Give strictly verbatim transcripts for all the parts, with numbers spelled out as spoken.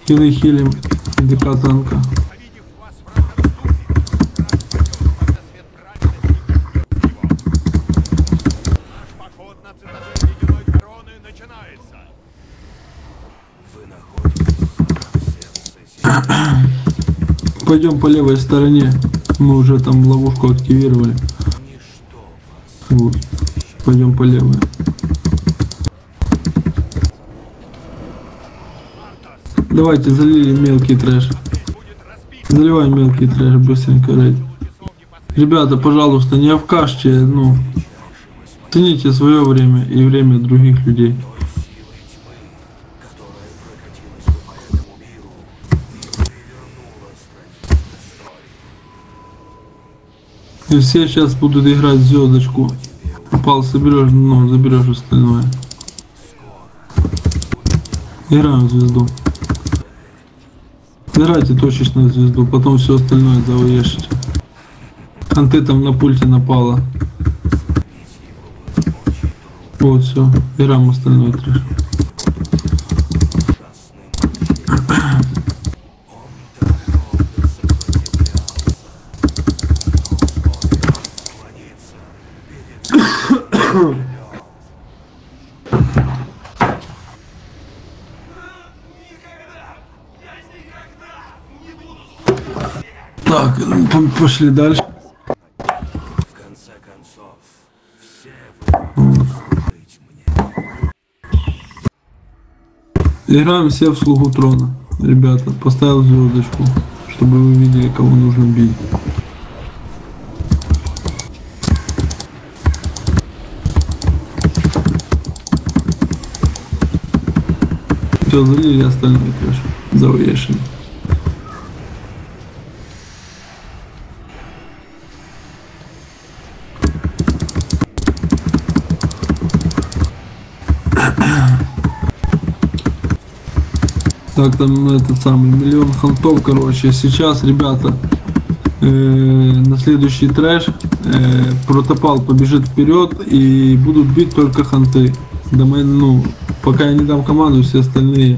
Хилы хилим. ДК танка. Пойдем по левой стороне. Мы уже там ловушку активировали. Вот. Пойдем по левой. Давайте залили мелкий трэш. Заливаем мелкий трэш быстренько, рейд. Ребята, пожалуйста, не обкажьте, ну, цените свое время и время других людей. И все сейчас будут играть звездочку. Попал, соберешь, ну, заберешь остальное. Играем в звезду. Играйте точечно звезду, потом все остальное завоешите. Анты там на пульте напало. Вот, все. Играем остальной трэш. Так, пошли дальше. В конце концов, все вы быть мне. Играем все в слугу трона. Ребята, поставил звездочку, чтобы вы видели, кого нужно бить. Все, залили остальное трэш. Завешен. Так, там этот самый миллион хантов, короче. Сейчас, ребята, э, на следующий трэш э, протопал побежит вперед и будут бить только ханты. Да мы, ну, пока я не дам команду, все остальные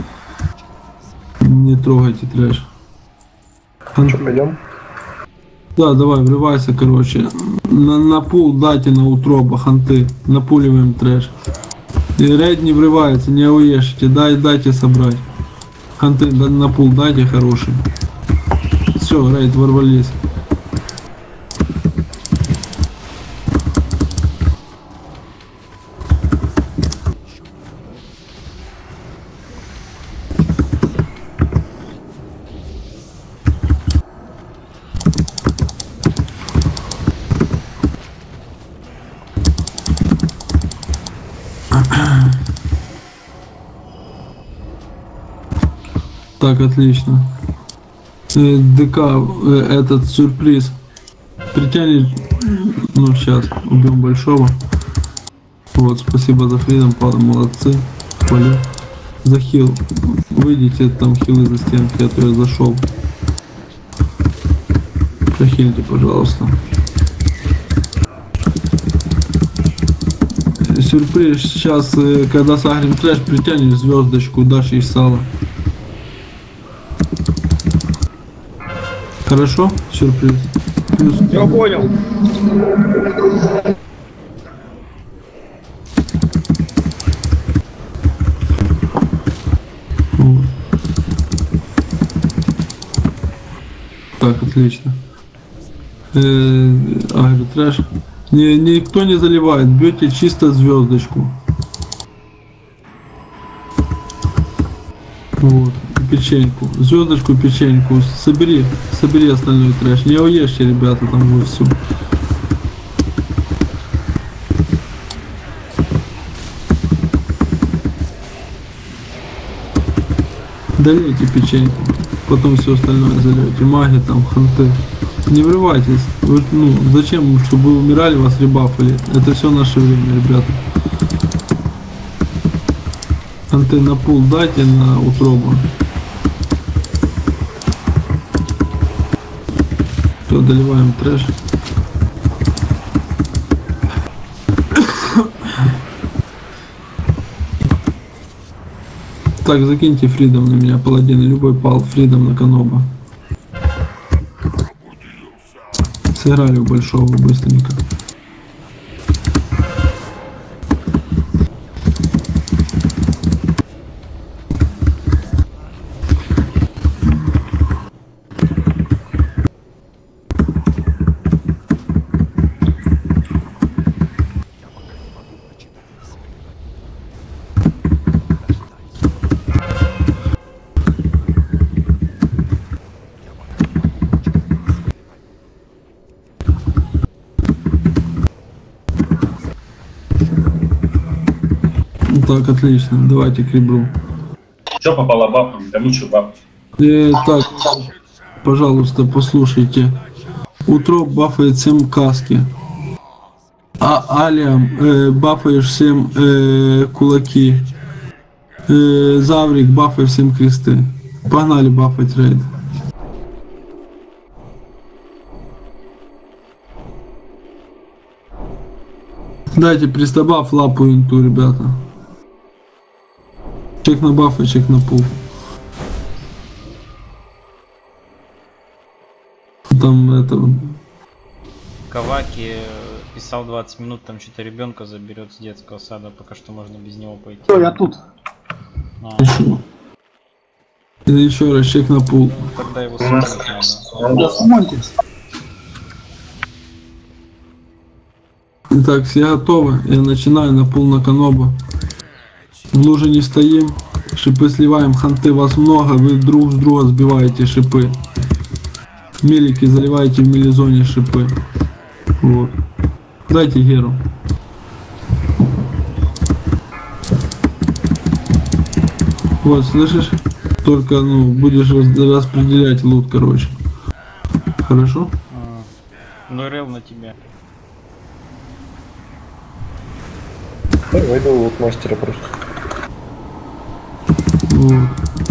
не трогайте трэш. Что, пойдем? Да, давай, врывайся, короче. На, на пул дайте на утроба, ханты. Напуливаем трэш. И рейд не врывается, не уешите. Дай, дайте собрать. Ханты на пул дайте хороший. Все, рейд ворвались. Так, отлично. Э, ДК, э, этот сюрприз. Притянет. Ну, сейчас убьем большого. Вот, спасибо за фридом, пара, молодцы. Хвалю. За хил. Выйдите, там хилы за стенки, а то я зашел. Прохильте, пожалуйста. Сюрприз. Сейчас, э, когда сагрим трэш, притянешь звездочку, дашь ей сало. Хорошо? Сюрприз. Плюс. Я понял. Вот. Так, отлично. Э, агро трэш. Не, никто не заливает, бьете чисто звездочку. Вот. Печеньку, звездочку, печеньку, собери, собери остальной трэш, не уешьте, ребята, там вот все. Долейте печеньку, потом все остальное зальете, маги там, ханты. Не врывайтесь, вы, ну, зачем, чтобы вы умирали, вас ребафали, это все наше время, ребята. Ханты на пул дайте, на утробу. Все, доливаем трэш. Так, закиньте фридом на меня, паладин, любой пал фридом на каноба. Сыграли у большого быстренько. Так, отлично, давайте к ребру. Что попало бабкам? Да ничего бабки. Э, так, пожалуйста, послушайте. Утро бафает семь каски. А Алиам э, бафаешь семь э, кулаки. Э, Заврик бафаешь семь кресты. Погнали бафать рейд. Дайте пристабаф лапу инту, ребята. Чек на баф и чек на пул. Там это... Каваки писал двадцать минут, там что-то ребенка заберет с детского сада, пока что можно без него пойти. Что, я тут? А, И еще раз чек на пул. тогда его суммировать надо. Да, сумоньтесь. Итак, все готовы. Я начинаю на пул на каноба. В луже не стоим. Шипы сливаем, ханты вас много, вы друг с друга сбиваете шипы. Мелики заливаете в мелизоне шипы. Вот. Дайте геру. Вот, слышишь? Только, ну, будешь раз- распределять лут, короче. Хорошо? А, ну рел на тебя. Я выйду лут мастера просто. Вот.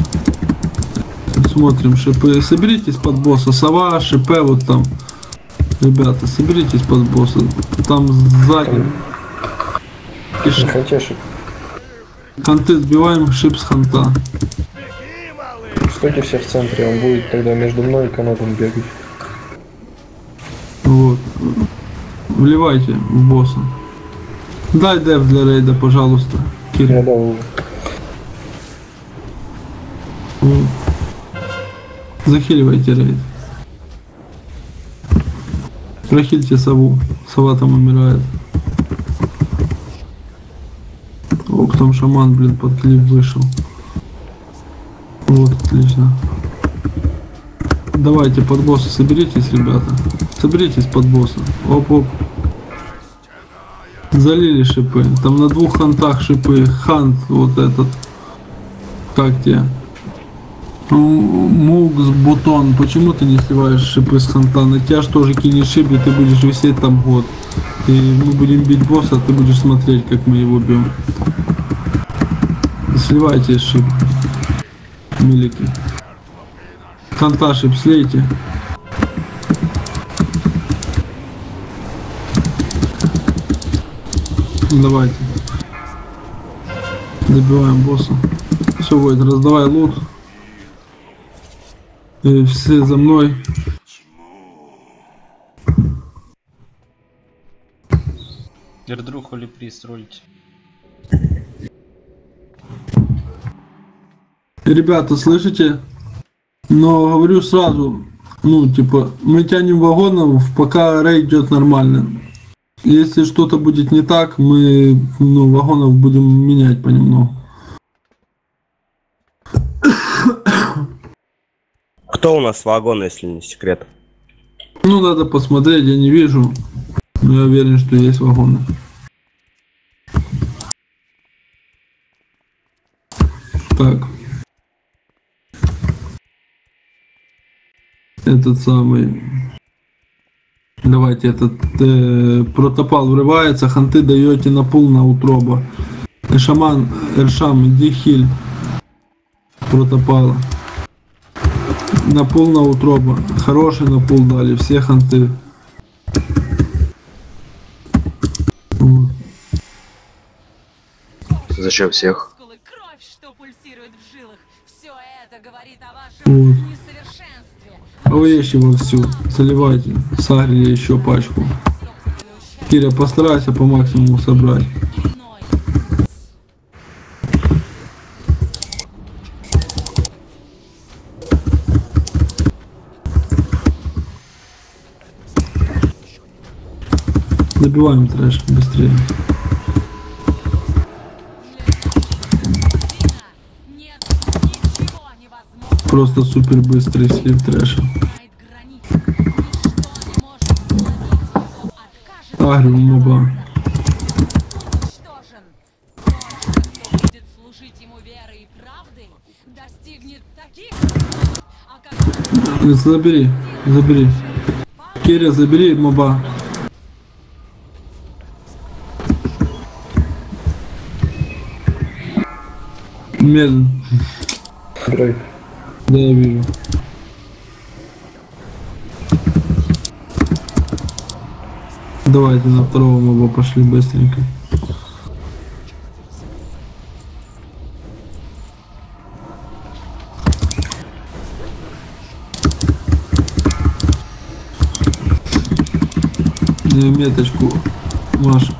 Смотрим шипы. Соберитесь под босса. Сова, шипе, вот там. Ребята, соберитесь под босса. Там сзади. Пиши. Хантешек. Ханты сбиваем, шип с ханта. Стойте все в центре, он будет тогда между мной и канатом бегать. Вот. Вливайте в босса. Дай деф для рейда, пожалуйста. Я Кирилл. дал уже. Вот. Захиливайте рейд. Прохильте сову. Сова там умирает. Ох, там шаман, блин, под клип вышел. Вот, отлично. Давайте под босса соберитесь, ребята. Соберитесь под босса. Оп-оп. Залили шипы. Там на двух хантах шипы. Хант вот этот. Как тебе? Мукс, бутон. Почему ты не сливаешь шипы с ханта? На тебя же тоже кинешь шип, и ты будешь висеть там год. И мы будем бить босса, а ты будешь смотреть, как мы его бьем. Сливайте шип. Милики. Ханта шип слейте. Давайте. Добиваем босса. Все, Войд, раздавай лут. И все за мной. Дердруху ли приз ролить? Ребята, слышите? Но говорю сразу, ну, типа, мы тянем вагонов, пока рейд идет нормально. Если что-то будет не так, мы, ну, вагонов будем менять понемногу. Кто у нас вагон, если не секрет? Ну, надо посмотреть, я не вижу. Но я уверен, что есть вагоны. Так. Этот самый... Давайте, этот э, протопал врывается, ханты даете на пул на утроба. Шаман, Эршам, иди хиль протопала. На пул на утроба. Хороший на пул дали, все ханты. Вот. Зачем всех? Кровь, что пульсирует в жилах. Все это говорит о вашем Вот. несовершенстве. Овещи вовсю. Заливайте. Сагрили еще пачку. Киря, постарайся по максимуму собрать. Иной. Добиваем трэш быстрее. Нет, ничего невозможно. Просто супер быстрый слив трэша. Знает границы. Ничто не может остановить его. Откажет Агрим моба. уничтожен. Тот, кто будет служить ему верой и правдой, достигнет таких высот, о которых Забери, забери. Киря, забери моба. Медленно. Дрейф. Да, я вижу. Давайте на второго моба пошли быстренько. Э, Меточку, Маша.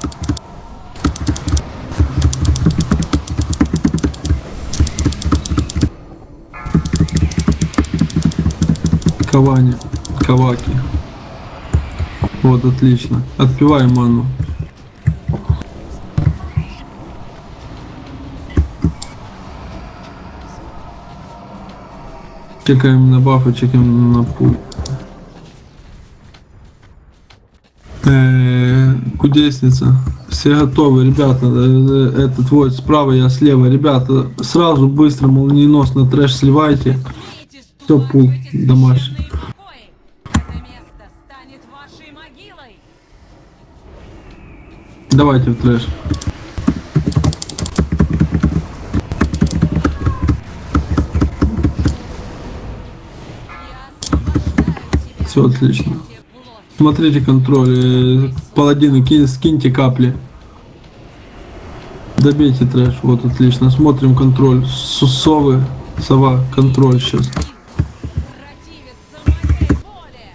Кавани, Каваки. Вот, отлично. Отпиваем ману. Чекаем на бафы, чекаем на пул. Э, Кудесница. Все готовы, ребята. Э, Этот вот справа, я слева. Ребята, сразу быстро, молниеносно трэш сливайте. смеете Всё, ступать пул, в эти домашний. священные покои. Это место станет вашей могилой. Давайте в трэш. Я освобождаю тебя. Все отлично. от этих блоков. Смотрите контроль. э, Паладины, кинь- скиньте капли. Добейте трэш. Вот отлично. Смотрим контроль. С- Совы, сова, контроль сейчас. Противиться моей воле.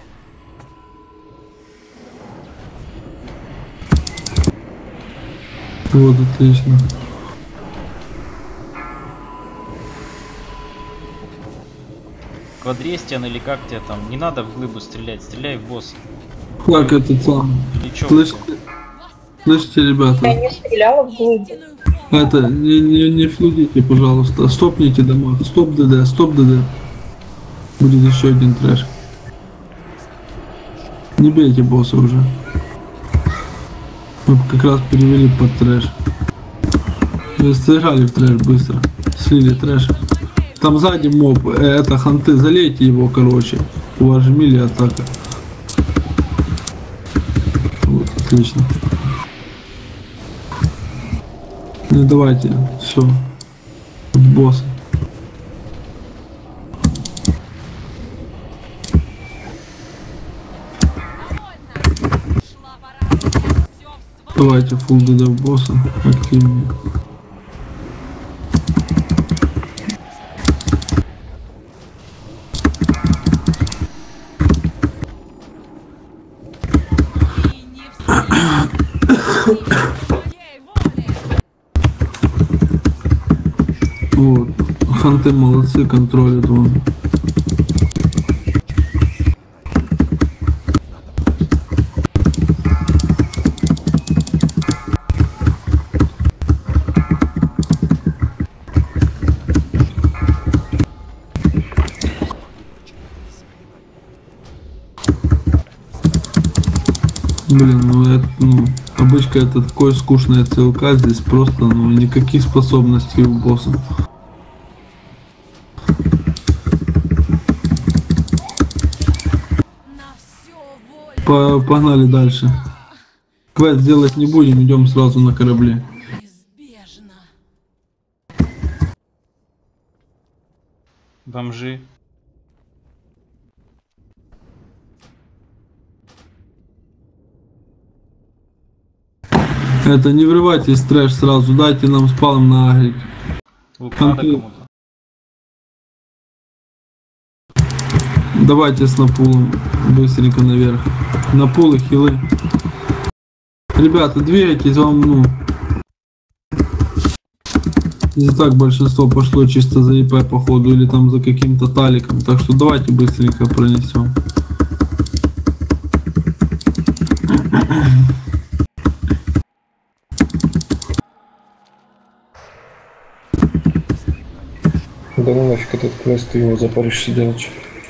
Вот отлично. Квадрестиан или как тебя там? Не надо в глыбу стрелять, стреляй в босса. Как этот сам? Или чё? Слышите, слышите, ребята? Я не стреляла в глыбу. Истинную форму. Это, не, не, не флудите, пожалуйста. Стопните дома. Стоп ДД, стоп ДД. Будет еще один трэш. Не бейте босса уже. Мы как раз перевели под трэш. Вы сыграли в трэш быстро. Слили трэш. Там сзади моб, э, это ханты, залейте его, короче. У вас же мили атака. Вот, отлично. Ну давайте, все. Босс. Довольно. Шла пора взять всё в свои Давайте фулл ДД в босса. Активнее. и не в своей воле. Вот. Ханты молодцы, контролят вон. Блин, ну это, ну, обычно это такое скучное ЦЛК, здесь просто, ну, никаких способностей у босса. На всё волю. По- Погнали дальше. Квест делать не будем, идем сразу на корабли. Неизбежно. Бомжи. Это, не врывайтесь в трэш сразу, дайте нам спалм на агрик. Лук надо Ханты. кому-то. Давайте с напулом быстренько наверх. Напулы, хилы. Ребята, двигайтесь, вам, ну... Не так большинство пошло чисто за ИП походу или там за каким-то таликом. Так что давайте быстренько пронесем. Да ну нафиг этот квест, ты его запаришься делать.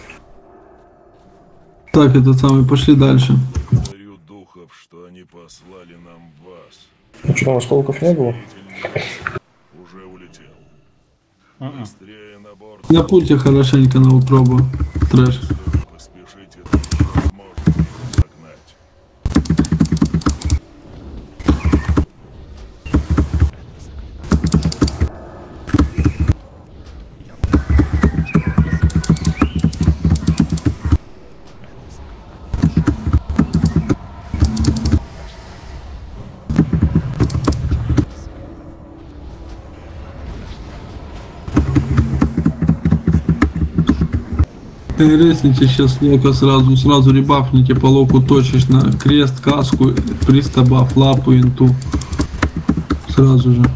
Так, этот самый, пошли дальше. Говорю духов, что они послали нам вас. Ну что, там осколков не было? Уже улетел. Мгм. Быстрее на борт. Напульте хорошенько на утробу. Трэш. Если вы поспешите, то еще сможете их догнать. Резните сейчас лока сразу, сразу ребафните по локу точечно. Крест, каску, пристабаф, лапу, инту. Сразу же.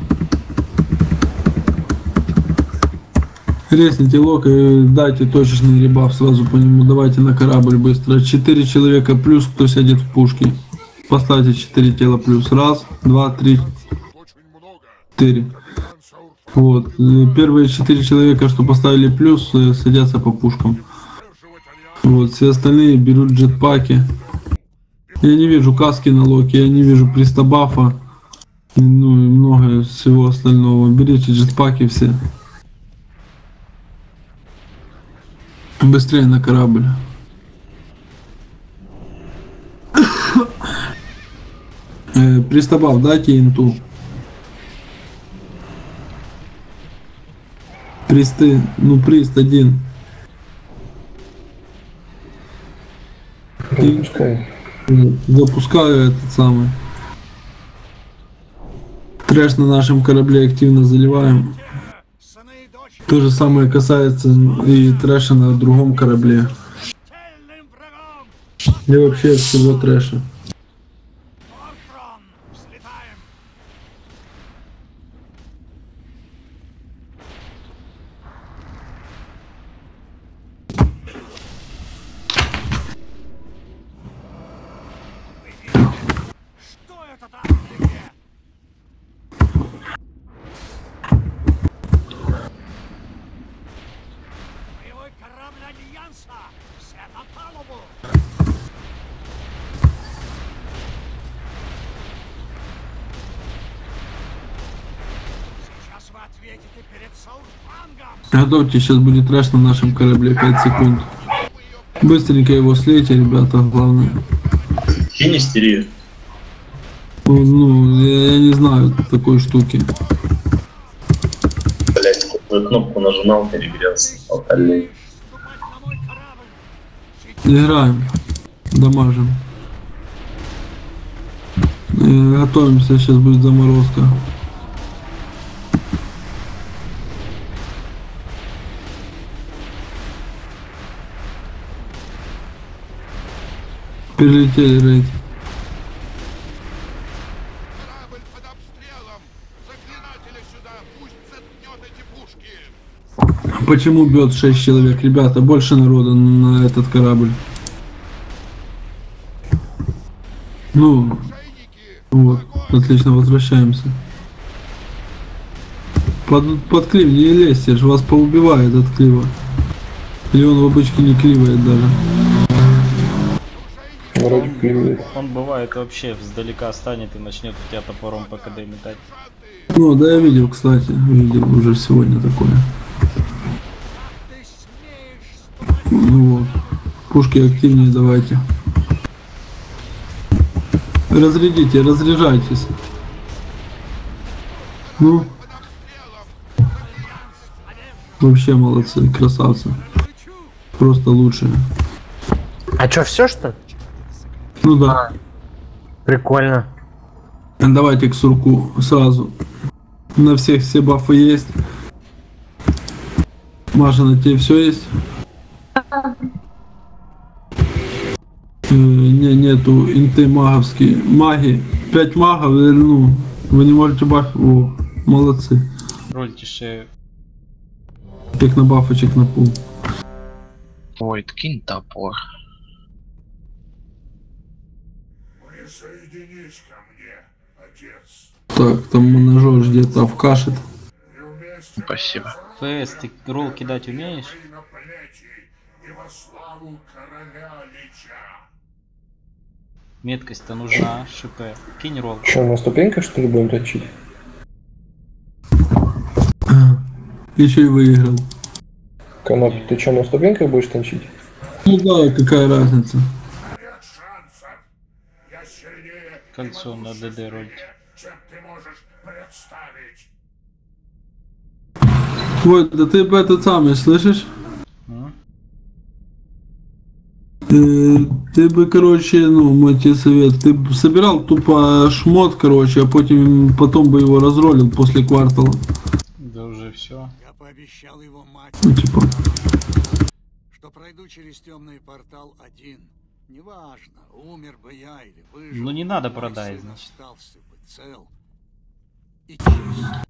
Резните лок и дайте точечный ребаф сразу по нему. Давайте на корабль быстро. четыре человека плюс, кто сядет в пушки. Поставьте четыре тела плюс. Раз, два, три, четыре. Вот. Первые четыре человека, что поставили плюс, садятся по пушкам. Вот, все остальные берут джетпаки. Я не вижу каски на локе, я не вижу пристабафа. Ну и много всего остального. Берите джетпаки все. Быстрее на корабль. э, пристабаф, дайте инту. Присты, ну прист один. Запускай. Запускаю этот самый. Трэш на нашем корабле активно заливаем. То же самое касается и трэша на другом корабле. И вообще всего трэша. Готовьте, сейчас будет трэш на нашем корабле, пять секунд. Быстренько его слейте, ребята, главное. Кинь истерию. Ну, я, я не знаю такой штуки. Блять, какую кнопку нажимал, перегрелся. Алкальный. Играем. Дамажим. Э, готовимся, сейчас будет заморозка. Перелетели рейд. Корабль под обстрелом! Заклинателя сюда! Пусть заткнет эти пушки! Почему бьет шесть человек? Ребята, больше народа на этот корабль. Ну, вот, отлично, возвращаемся. Под, под клив не лезьте, ж вас поубивает от клива. Или он в обычке не кливает даже. Вроде клюет. Он бывает вообще вздалека станет и начнет у тебя топором по КД метать. Ну, да, я видел, кстати, видел уже сегодня такое. Ну вот, пушки активнее давайте. Разрядите, разряжайтесь. Ну, вообще молодцы, красавцы. Просто лучшие. А чё, все что ли? Ну да. Прикольно. Давайте к сурку сразу. На всех все бафы есть. Маша, на тебе все есть? нету инты маговские. Маги. пять магов, э, ну, вы не можете баф... О, молодцы. Рольте шею. Как на бафочек на пул. Ой, кинь топор. Присоединись ко мне, отец. Так, там монажер где-то вкашет. И вместе Спасибо. ФС, ты ролл кидать умеешь? на плечи и во славу короля Лича. Меткость-то нужна, ШП. Кинь ролл. Что, на ступеньках что ли будем точить? Еще и выиграл. Канат, ты что, на ступеньках будешь танчить? Ну да, какая разница. Нет шансов. Я сильнее и Кольцо могу на ДД сильнее, ролить. чем ты можешь представить. Ой, да ты бы этот самый, слышишь? М? Э, ты бы, короче, ну, мой тебе совет, ты б собирал тупо шмот, короче, а потом, потом бы его разролил после квартала. Да уже все. Я пообещал его матери, Ну, типа. что пройду через темный портал один. Неважно, умер бы я или выжил. Ну не надо мой продай, сын значит. остался бы цел и чист.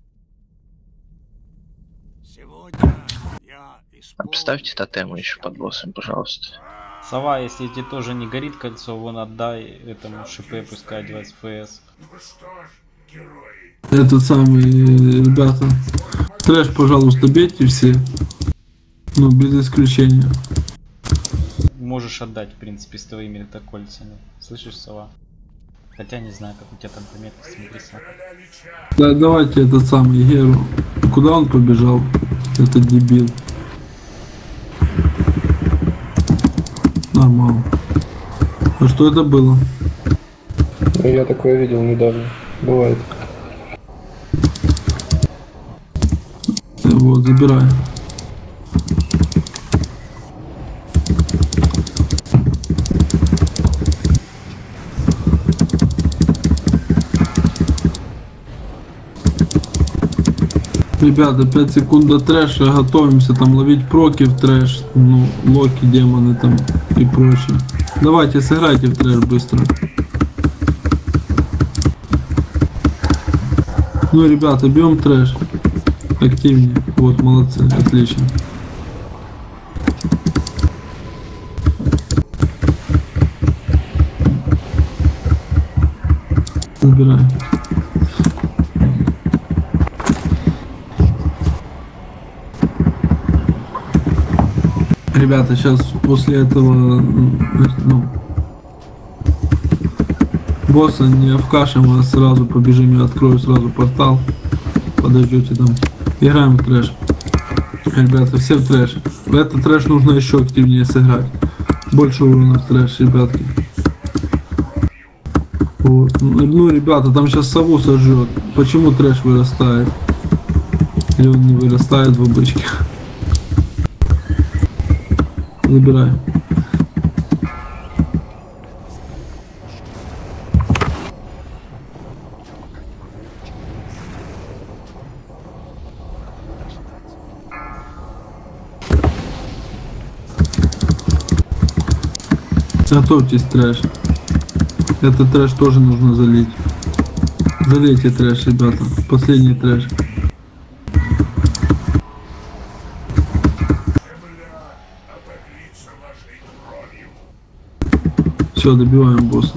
Сегодня я исполню... Ставьте тотемы еще под боссом, пожалуйста. Сова, если тебе тоже не горит кольцо, вон отдай этому ШП, пускай двадцать ФС. Ну что ж, герои, Этот самый, э, ребята. Трэш, пожалуйста, бейте все. Ну, без исключения. Можешь отдать, в принципе, с твоими это кольцами. Слышишь, сова? Хотя не знаю, как у тебя там по меткости написано. короля Лича. Да, давайте этот самый Геру. Куда он побежал? Этот дебил. Нормально. А что это было? Ну, я такое видел недавно. Бывает. Э, Вот, забирай. Ребята, пять секунд до трэша, готовимся там ловить проки в трэш, ну, локи, демоны там и прочее. Давайте сыграйте в трэш быстро. Ну, ребята, бьем трэш. Активнее. Вот, молодцы, отлично. Забирай. Ребята, сейчас после этого, ну, босса не вкашем, а сразу побежим, я открою сразу портал. Подождете там. Играем в трэш. Ребята, все в трэш. В этот трэш нужно еще активнее сыграть. Больше урона в трэш, ребятки. Вот. Ну, ребята, там сейчас сову сожжет. Почему трэш вырастает? Или он не вырастает в обычке? Забирай. Готовьтесь, трэш. Этот трэш тоже нужно залить. Залейте трэш, ребята. Последний трэш. обогрится вашей кровью. Все, добиваем босса.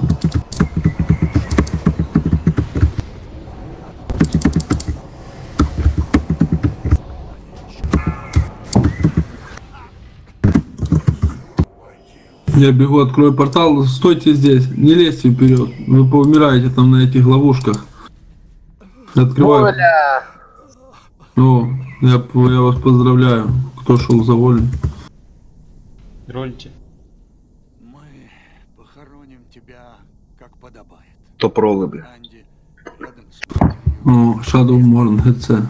Я бегу, открою портал. Стойте здесь, не лезьте вперед. Вы поумираете там на этих ловушках. Открываю. Оля! О, я, я вас поздравляю. Кто шел за волей. Рольте. Мы похороним тебя, как подобает. Топ-роллы, бля. Анди, рядом с матерью. О, Shadow Morn, ГЦ.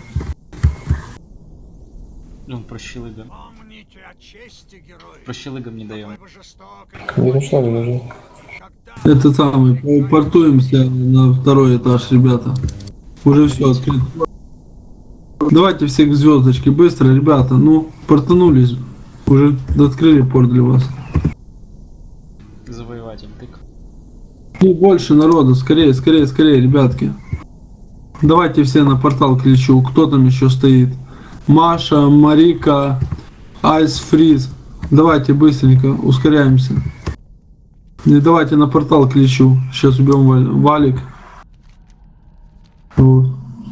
Ну, прощелыгам. Помните о чести, герои. Прощелыгам не даем. Какой бы жестокой Не нужна, не нужна. когда Это самый, портуемся на второй этаж, ребята. Уже все открыто. Давайте все к звездочке, быстро, ребята. Ну, портанулись. Уже открыли порт для вас. Завоеватель, тык. И больше народу, скорее, скорее, скорее, ребятки. Давайте все на портал к Личу. Кто там еще стоит? Маша, Марика, Айс Фриз. Давайте быстренько, ускоряемся. И давайте на портал к Личу. Сейчас убьем Валь... Валик. Вот.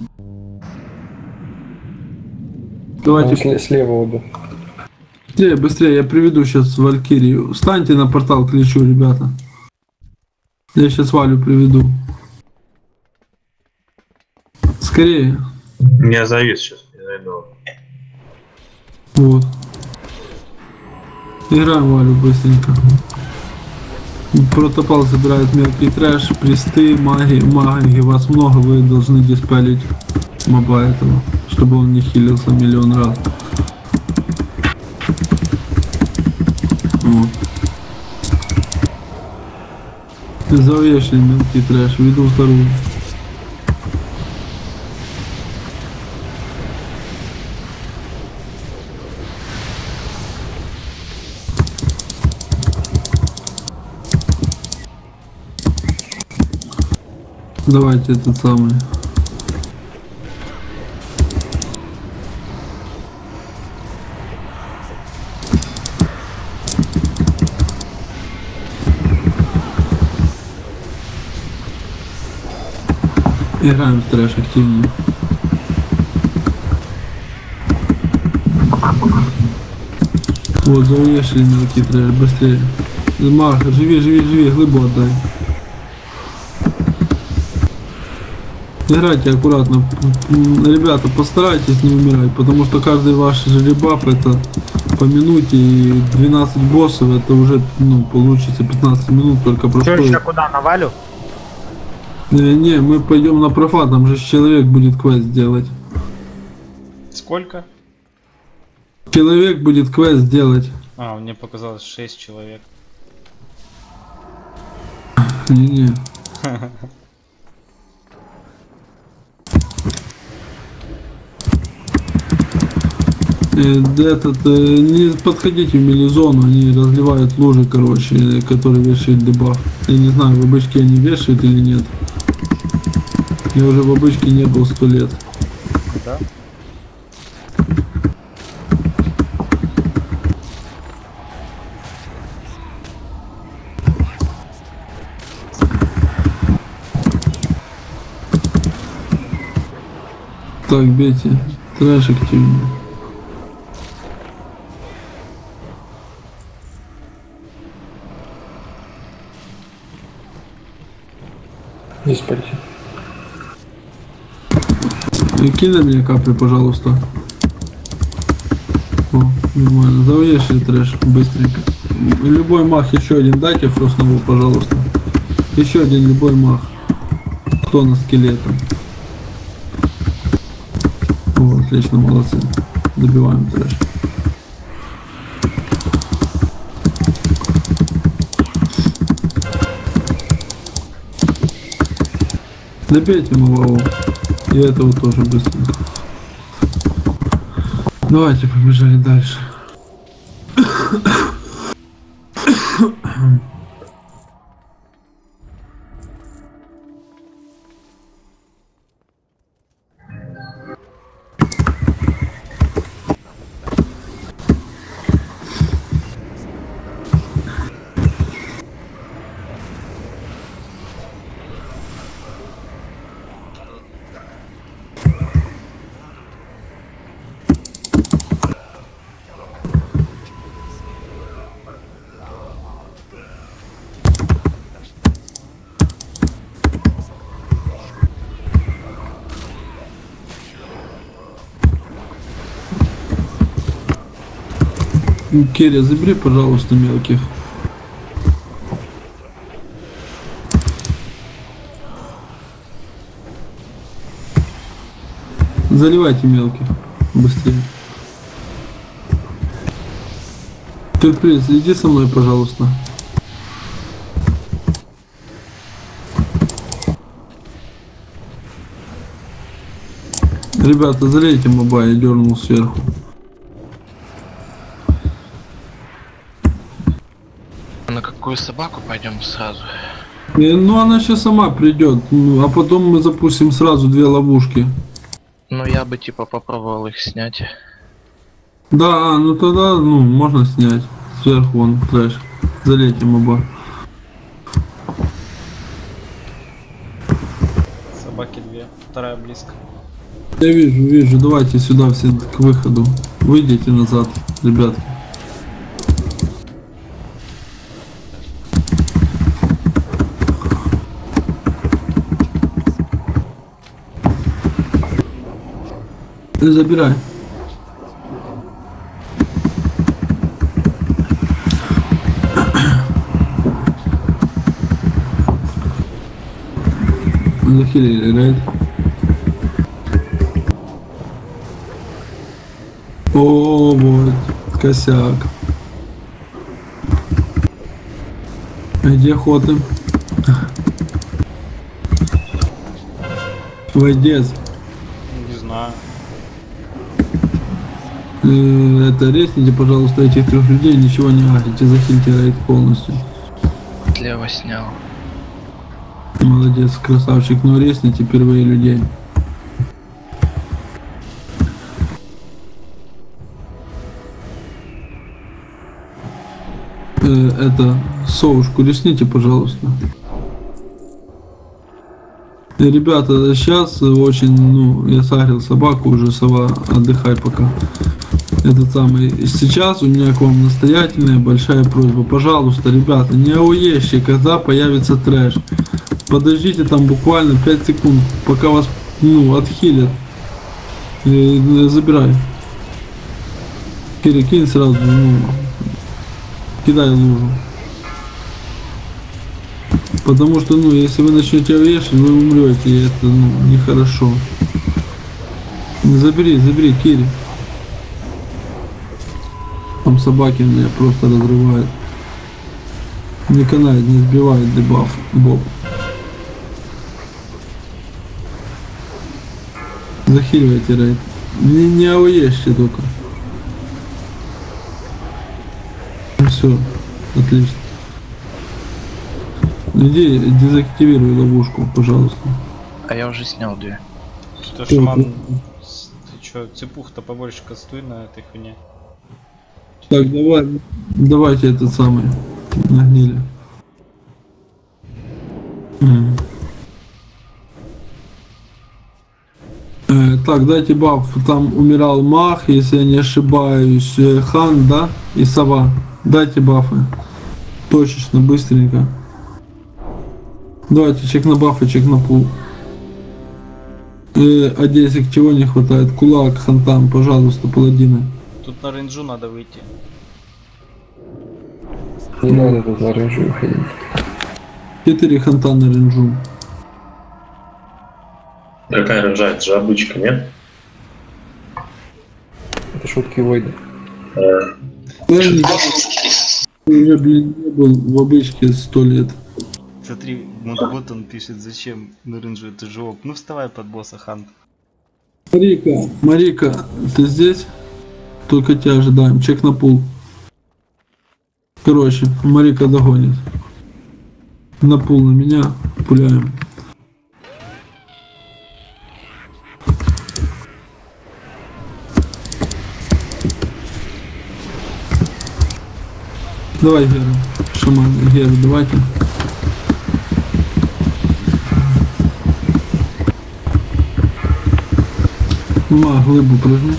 Давайте. Слева, слева оба. Быстрее, быстрее, я приведу сейчас Валькирию. Встаньте на портал к Личу, ребята. Я сейчас Валю приведу. Скорее. Я завис сейчас, не зайду. Вот. Играем Валю быстренько. Протопал забирает мелкий трэш, присты, маги, маги. Вас много, вы должны диспелить моба этого, чтобы он не хилился миллион раз. Вот. Завешай мелкий трэш, веду вторую. Давайте этот самый. Играем в трэш активнее. Вот, завешали мелкий трэш, быстрее. Маха, живи, живи, живи, глыбу отдай. Играйте аккуратно. Ребята, постарайтесь не умирать, потому что каждый ваш жеребаф это по минуте, и двенадцать боссов это уже, ну, получится пятнадцать минут только прошло. Что еще куда, на Валю? Не, не, мы пойдем на профа, там же человек будет квест делать. Сколько? Человек будет квест делать. А, мне показалось шесть человек. Не-не. Этот, не подходите в мелизону, они разливают лужи, короче, которые вешают дебаф. Я не знаю, в обычке они вешают или нет. Я уже в обычке не был сто лет. Да? Так, бейте. Трэш активнее. Здесь пойти. И кинь на меня капли, пожалуйста. О, нормально. Завешай трэш быстренько. Любой мах еще один дайте фростнову, пожалуйста. Еще один любой мах. Кто на скелетом? О, отлично, молодцы. Добиваем трэш. Добейте Мавау. И этого тоже быстренько. Давайте побежали дальше. Керри, забери, пожалуйста, мелких. Заливайте мелких. Быстрее. Сюрприз, иди со мной, пожалуйста. Ребята, залейте моба, я дернул сверху. На какую собаку пойдем сразу? И, ну она сейчас сама придет, ну, а потом мы запустим сразу две ловушки. Ну я бы типа попробовал их снять. Да, ну тогда, ну, можно снять. Сверху вон трэш. Залетим оба. Собаки две, вторая близко. Я вижу, вижу, давайте сюда все к выходу. Выйдите назад, ребятки. Забирай. Захилили, рейд. О, вот, косяк. А где охоты? Войдец. Не знаю. Э, Это резните, пожалуйста, этих трех людей, ничего не агрите, захильте рейд полностью. Слева снял. Молодец, красавчик, но резните впервые людей. Э, это, совушку резните, пожалуйста. И, ребята, сейчас очень, ну, я сагрил собаку, уже сова, отдыхай пока. Этот самый, сейчас у меня к вам настоятельная большая просьба, пожалуйста, ребята, не ауешьте, когда появится трэш. Подождите там буквально пять секунд, пока вас, ну, отхилят. И, забирай. Перекинь сразу, ну, кидай лужу. Потому что, ну, если вы начнете вешать, вы умрете, и это, ну, нехорошо. Забери, забери, Кири. Там собаки меня просто разрывают. Не канает, не сбивает дебаф, Боб. Захиливайте рейд. Не, не ауешьте только. Все, отлично. Иди, дезактивируй ловушку, пожалуйста. А я уже снял две. Что, шаман, ты чё, цепух-то побольше кастуй на этой хуйне. Так, давай, давайте этот самый, нагнили. М. Э, так, дайте баф, там умирал мах, если я не ошибаюсь, э, хан, да, и сова. Дайте бафы. Точечно, быстренько. Давайте чек на бафы, чек на пул. Э, а десять чего не хватает? Кулак, хантам, пожалуйста, паладины. Тут на рейнджу надо выйти. Не надо тут на рейнджу выходить. Четыре ханта на рейнджу. Какая ржа, это же обычка, нет? Это шутки Войда. Э, Я не, я, блин, не был в обычке сто лет. Смотри, Мудботон пишет, зачем на рейнджу, это же ок. Ну вставай под босса, Хант. Марика, Марика, ты здесь? Только тебя ожидаем. Чек на пул. Короче, Марика догонит. На пул на меня. Пуляем. Давай, Гера. Шаман, Гера, давайте. Ма, глыбу прыгни.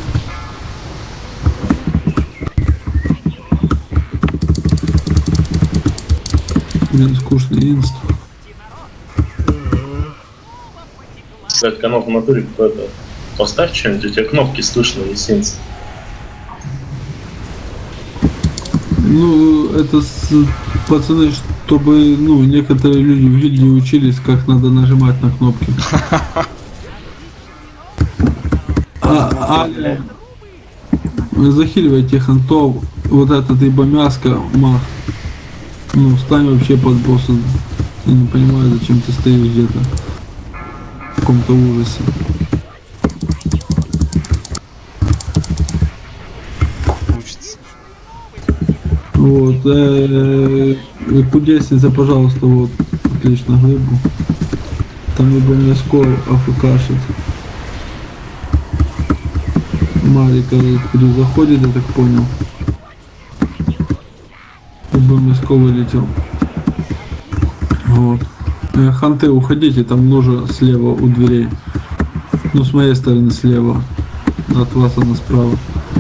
Блин, скучный инст. Кстати, канал в натуре какой-то. Поставь что-нибудь, у тебя кнопки слышно, есенцы. Ну, это с, пацаны, чтобы, ну, некоторые люди в гильдии учились, как надо нажимать на кнопки. А, а, захиливайте хантов, вот этот ибо-мяско, мах. Ну, встань вообще под босса. Я не понимаю, зачем ты стоишь где-то в каком-то ужасе. Учится. Вот, э, кудесница, пожалуйста, вот, отлично глыбу. Там либо Мясков АФКшит. Марика перезаходит, я так понял. Либо Мясков вылетел. Вот. Э, Ханты, уходите, там ложа слева у дверей. Ну, с моей стороны слева. От вас она справа.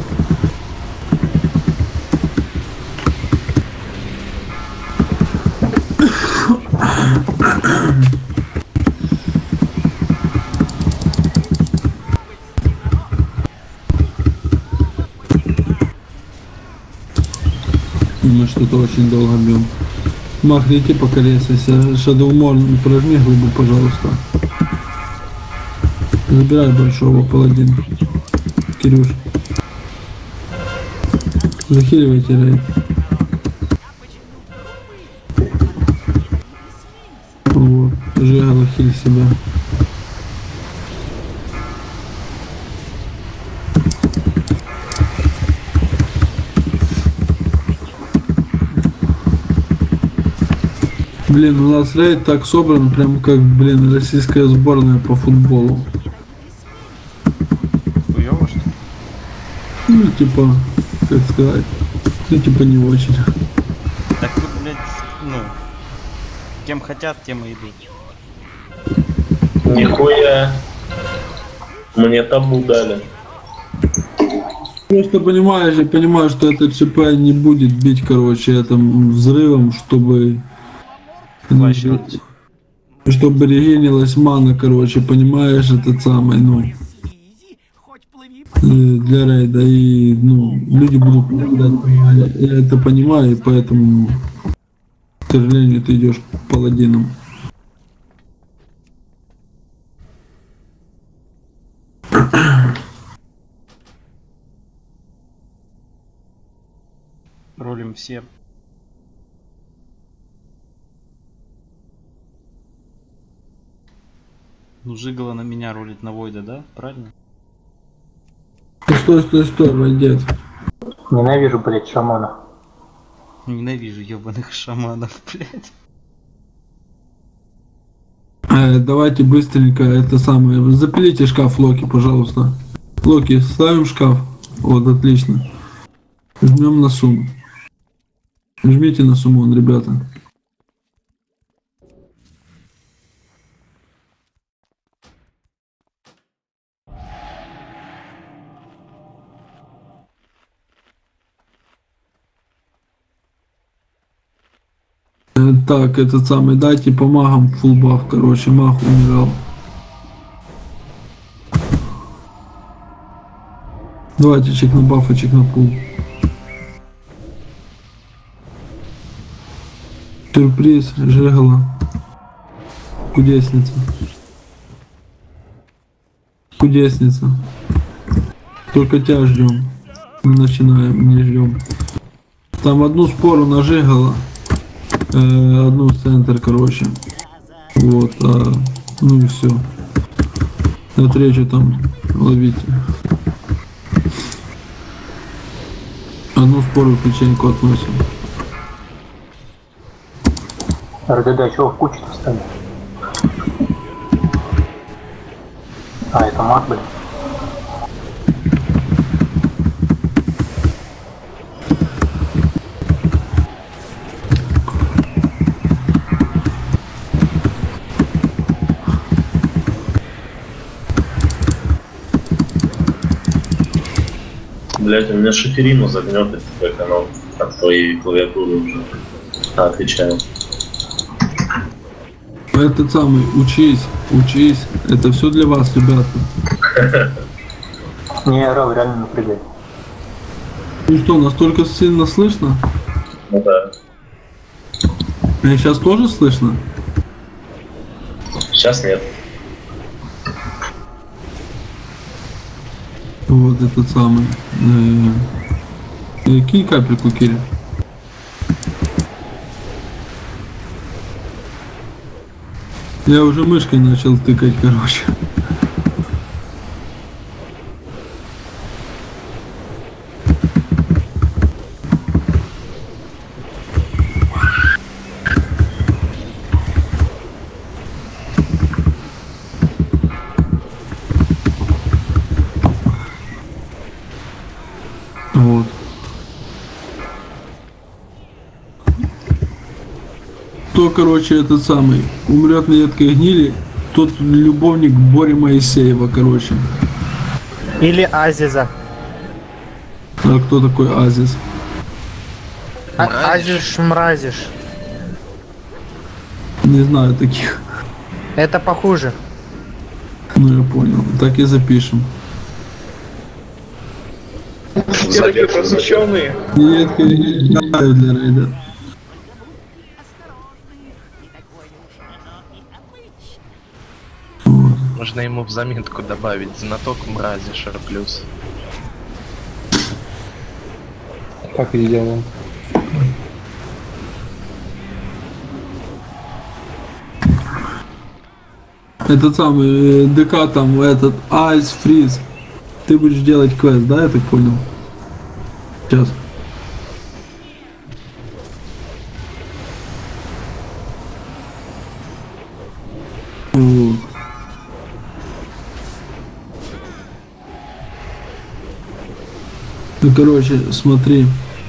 Мы что-то очень долго бьем. Махните по колесице. Shadowmorn, прожми глыбу, пожалуйста. Забирай большого, паладин. Кирюш. Захиливайте рейд. Вот. Жигало, хиль себя. Блин, у нас рейд так собран, прям как, блин, российская сборная по футболу. Хуёво, что ли? Ну, типа, как сказать, ну, типа не очень. Так тут, блядь, ну, кем хотят, тем и идут. Нихуя. Мне табу дали. Просто понимаешь, я понимаю, что этот ЧП не будет бить, короче, этим взрывом, чтобы... Плащать. Чтобы регенилась мана, короче, понимаешь, этот самый, ну... Для рейда, и, ну, люди будут попадать, я это понимаю, и поэтому, к сожалению, ты идешь паладином. Ролим все. Ну, Жигало на меня рулит на Войда, да? Правильно? Стой, стой, стой, войдет. Ненавижу, блядь, шамана. Ненавижу ебаных шаманов, блядь. Э, давайте быстренько это самое. Запилите шкаф Локи, пожалуйста. Локи, ставим шкаф. Вот, отлично. Жмем на сумму. Жмите на сумму, ребята. Э, Так, этот самый, дайте по магам фулл баф, короче, маг умирал. Давайте чек на баф и чек на пул. Сюрприз, Жигало. Кудесница. Кудесница. Только тебя ждем. Мы начинаем, не ждем. Там одну спору на Жигало. Э, одну в центр, короче. Вот, а, ну и все. На третью там ловите. Одну спору в печеньку относим. РДД, чего в кучу встали? А, это маг, блин. Блять, у меня шиферину загнет, как оно от твоей клавиатуры уже. А, отвечаю. Этот самый, учись, учись. Это все для вас, ребята. Не, орал, реально напрягает. Ну что, настолько сильно слышно? Ну да. Меня сейчас тоже слышно? Сейчас нет. Вот этот самый. Э, э, кинь капельку, Кири. Я уже мышкой начал тыкать, короче. кто, короче, этот самый, умрет на едкой гнили, тот любовник Бори Моисеева, короче. Или Азиза. А кто такой Азиз? А- Азиш Мразиш. Не знаю таких. Это похуже. Ну я понял. Так и запишем. Все такие просвещенные. Едкая гниль для рейда. Можно ему в заметку добавить знаток мрази Шарплюс. Так и сделаем. Этот самый э, ДК там, этот Айс Фриз. Ты будешь делать квест, да, я так понял? Сейчас. Вот. Ну, короче, смотри.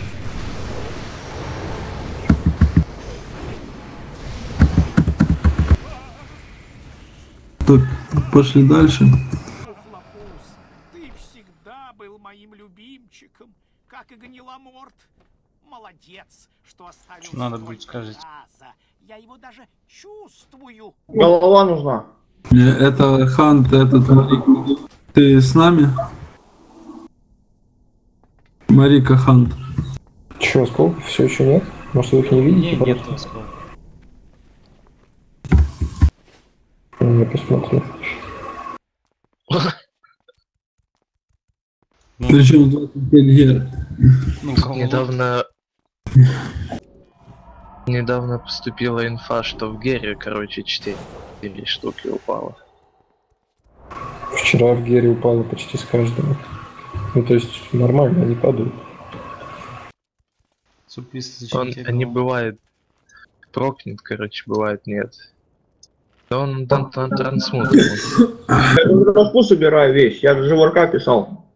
Так, пошли дальше. Ты всегда был моим любимчиком, как и Гниламорт. Молодец, что оставил. Что надо будет, скажите. Я его даже чувствую. Голова нужна. Э, Это Хант, этот Марик. Ты с нами? Марика Хант. Чё, сколько? Все еще нет? Может, вы их не видите? Не, нет, просто? не сказал. Я посмотрю. Причем двадцать пять гер. Ну, кого? Недавно... Недавно поступила инфа, что в Гере, короче, четыре штуки упало. Вчера в Гере упало почти с каждого. Ну, то есть, нормально, они падают. Сюрприз, зачем Он, тебе они было? бывает прокнет, короче, бывает нет. Да он там там трансмутер. Я уже распу собираю вещь, я же ворка писал.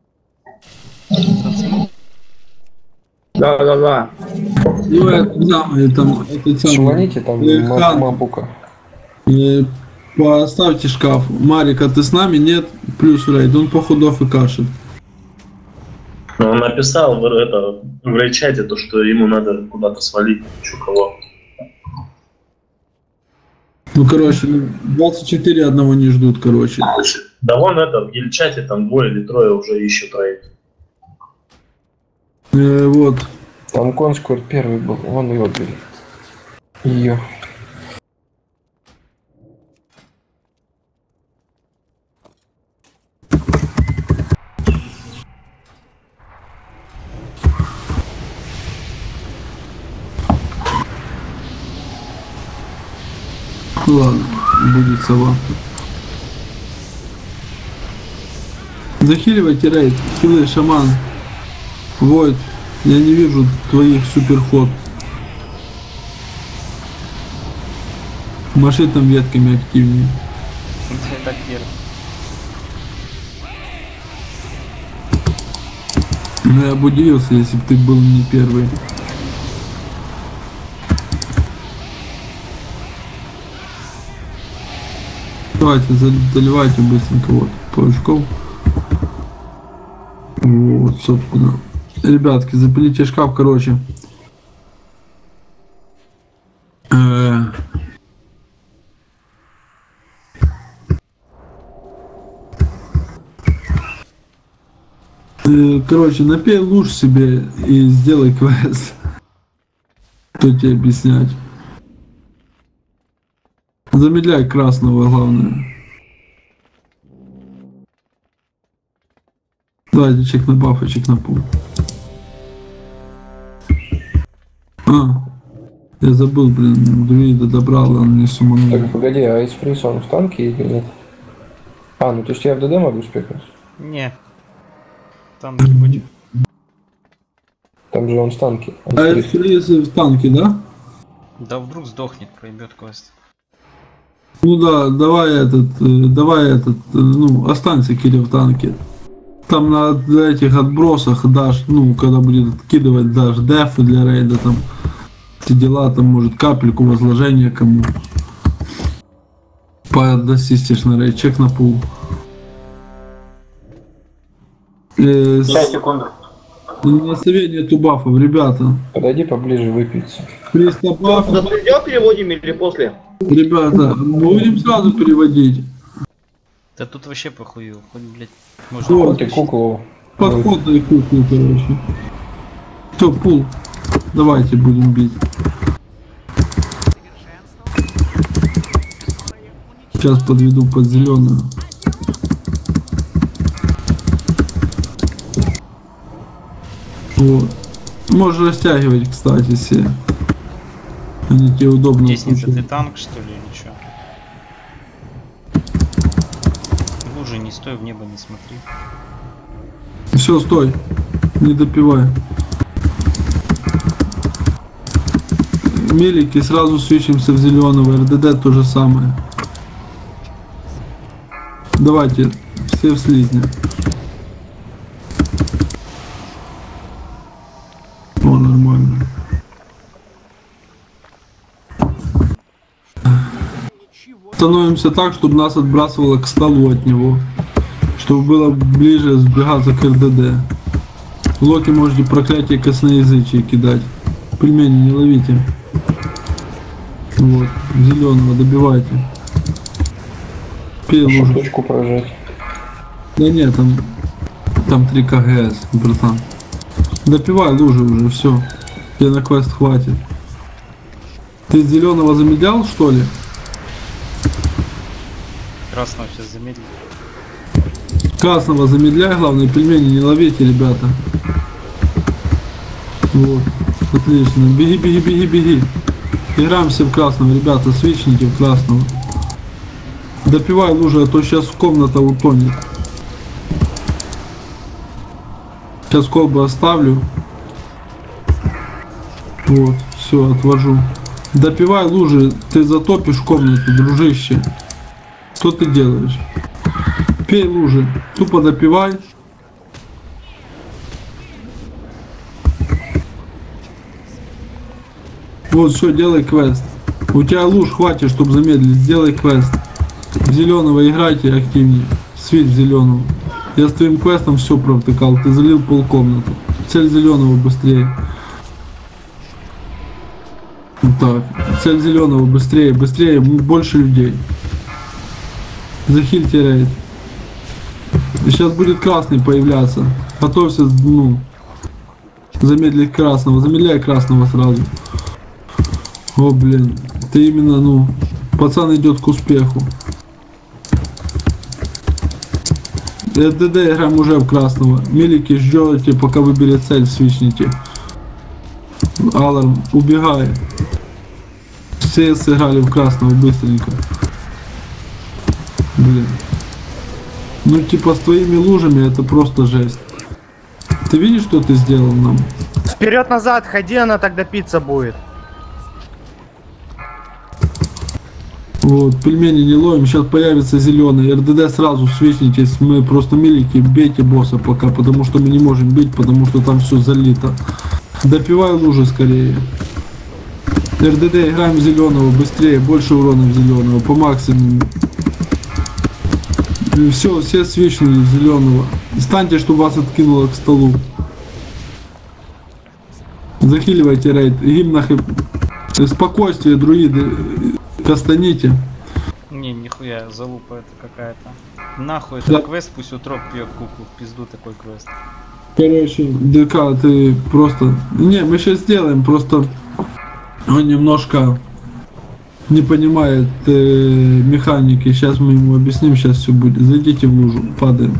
Да, да, да. Ну, это самое, там, этот самый. Шваните там э, ма- Хант, мапука. э, поставьте шкаф. Марика, ты с нами? Нет? Плюс рейд. Он походу и кашет. Но он написал в, это, в рейчате, то, что ему надо куда-то свалить, еще кого. Ну, короче, двадцать четыре одного не ждут, короче. Да вон это, в гильчате там двое или трое уже ищут рейд. Э, вот. Там конскурт первый был, вон его бери. Ее. Ну ладно, будет сова. Захиливайте рейд, хилы, шаман. Войд, я не вижу твоих суперход. Маши там ветками активнее. Это первый. Ну я бы удивился, если бы ты был не первый. Давайте, заливайте быстренько вот паучков. Вот, собственно. Ребятки, запилите шкаф, короче. Э, э, Короче, напей луж себе и сделай квест. Что тебе объяснять? Замедляй красного, главное. Давайте чек на баф и чек на пул. А, я забыл, блин, друида добрал, он не суманул. Так, погоди, а из фриса он в танке или нет? А, ну то есть я в ДД могу спекнуть? Не. Там не будет. Там же он в танке. А если в танке, да? Да вдруг сдохнет, проебет квест. Ну да, давай этот, э, давай этот, э, ну, останься, Кирилл, в танке. Там на для этих отбросах дашь, ну, когда будет откидывать, дашь дефы для рейда, там все дела, там может капельку возложения кому. Подасистишь на рейд, чек на пул. Э, Сейчас, секунду. на сове нету бафов, ребята. Подойди поближе выпить. Пристав баф. Видео переводим или после? Ребята, будем сразу переводить. Да тут вообще похую, хоть, блядь, можно... Вот ты куклу. Подход и куклу, короче. Все, пул. Давайте будем бить. Сейчас подведу под зеленую. Вот. Можешь растягивать, кстати, все. Они тебе удобно. Десница, ты танк, что ли, или что? Лужи не стой, в небо не смотри. Все, стой. Не допивай. Мелики, сразу свечимся в зеленого. РДД то же самое. Давайте, все в слизне. О, нормально. Становимся так, чтобы нас отбрасывало к столу от него. Чтобы было ближе сбегаться к РДД. В локе можете проклятие косноязычие кидать. Пельмени не ловите. Вот, зеленого добивайте. Пей лужу. Точку прожать. Да нет, там, там три КГС, братан. Допивай лужи уже, все. Тебе на квест хватит. Ты зеленого замедлял, что ли? Красного сейчас замедлил. Красного замедляй, главное, пельмени не ловите, ребята. Вот, отлично. Беги, беги, беги, беги. Играем все в красного, ребята, свечники в красного. Допивай лужи, а то сейчас комната утонет. Сейчас колбу оставлю. Вот, все, отвожу. Допивай лужи, ты затопишь комнату, дружище. Что ты делаешь? Пей лужи, тупо допивай. Вот, все, делай квест. У тебя луж хватит, чтобы замедлить, сделай квест. В зеленого играйте активнее. Свет зеленого. Я с твоим квестом все провтыкал, ты залил полкомнаты. Цель зеленого быстрее. Так, цель зеленого быстрее, быстрее, больше людей. Захильте рейд. Сейчас будет красный появляться. Готовься, ну, замедлить красного. Замедляй красного сразу. О, блин. Ты именно, ну, пацан идет к успеху. РДД играем уже в красного. Милики ждете, пока выберет цель, свичните. Аларм, убегай. Все сыграли в красного быстренько. Блин. Ну типа с твоими лужами это просто жесть. Ты видишь, что ты сделал нам? Вперед-назад ходи, она тогда пицца будет. Вот, пельмени не ловим, сейчас появится зеленый. РДД сразу свечнитесь, мы просто милики, бейте босса пока, потому что мы не можем бить, потому что там все залито. Допивай лужи скорее. РДД играем в зеленого, быстрее, больше урона в зеленого, по максимуму. Все, все свечнули зеленого. Станьте, чтобы вас откинуло к столу. Захиливайте рейд. Гимнах и спокойствие, друиды. Кастаните. Не, нихуя, залупа это какая-то. Нахуй Да. этот квест, пусть утроп пьет куклу, в пизду такой квест. Короче, ДК, ты просто... Не, мы сейчас сделаем, просто он немножко не понимает э, механики. Сейчас мы ему объясним, сейчас все будет. Зайдите в лужу, падаем.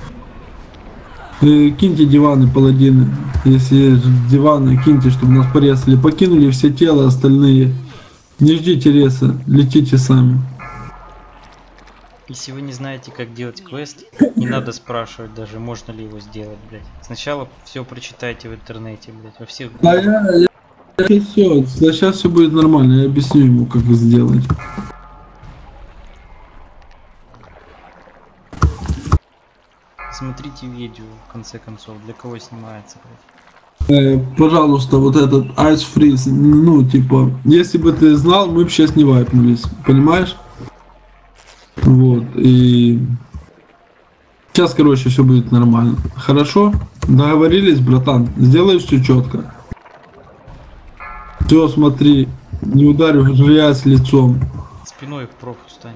Э, киньте диваны, паладины. Если есть диваны, киньте, чтобы нас порезали. Покинули все тела остальные. Не ждите реса, летите сами. Если вы не знаете, как делать квест, не надо спрашивать даже, можно ли его сделать, блядь. Сначала все прочитайте в интернете, блядь, во всех... А я, я, я все, сейчас все будет нормально, я объясню ему, как сделать. Смотрите видео, в конце концов, для кого снимается, блядь. Э, пожалуйста, вот этот Ice Freeze, ну, типа, если бы ты знал, мы бы сейчас не вайпнулись, понимаешь? Вот, и... Сейчас, короче, все будет нормально. Хорошо? Договорились, братан? Сделай все четко. Все, смотри, не ударь в грязь лицом. Спиной в профу стань.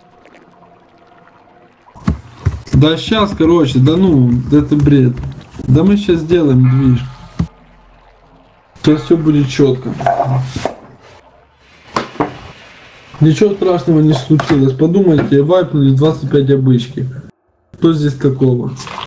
Да сейчас, короче, да ну, это бред. Да мы сейчас сделаем движ. Сейчас все будет четко. Ничего страшного не случилось. Подумайте, вайпнули двадцать пять обычки. Что здесь такого?